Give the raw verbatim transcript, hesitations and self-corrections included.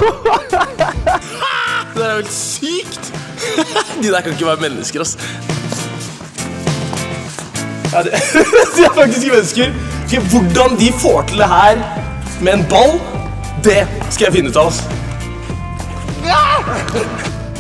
Det er jo helt sykt. De der kan ikke være mennesker, ass. Ja, det, de er faktisk mennesker. Hvordan de får til det her med en ball, det skal jeg finne ut av, ass.